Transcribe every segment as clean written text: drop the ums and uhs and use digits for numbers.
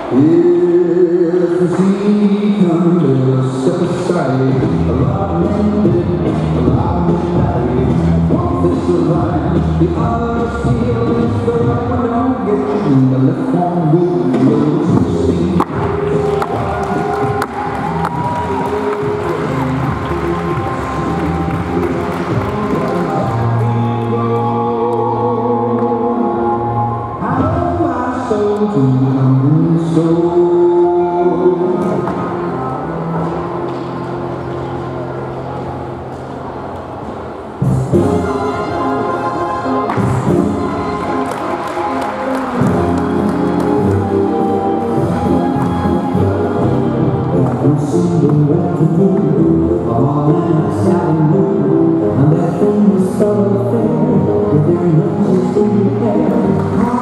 If he comes to step aside, a lot of men did, a lot of men one fist of line, the other steel, if the right one don't get you, the left one will see. To the soul. I see the way to do all inside of me, and that thing is so fair, with their noses in the air.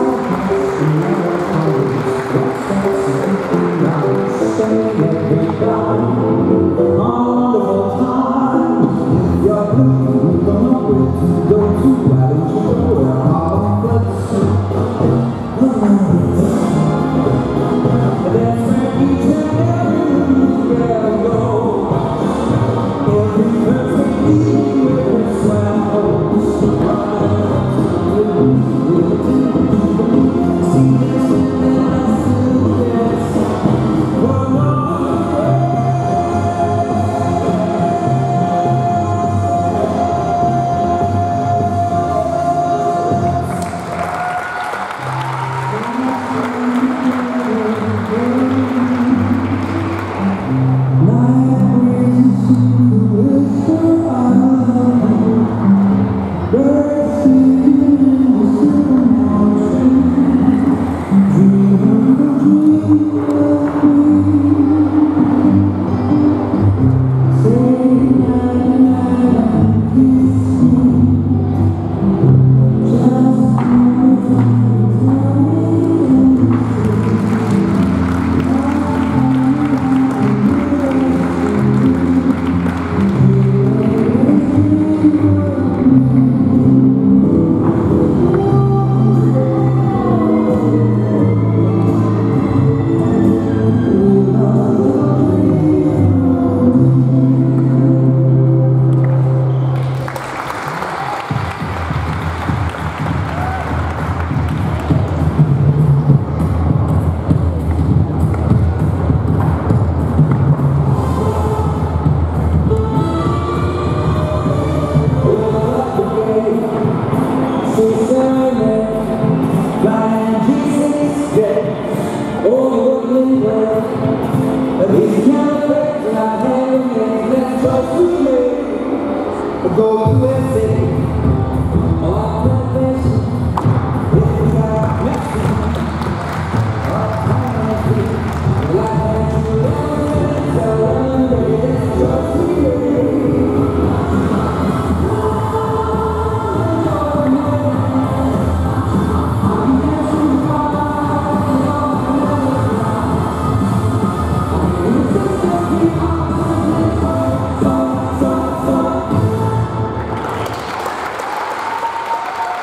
Go to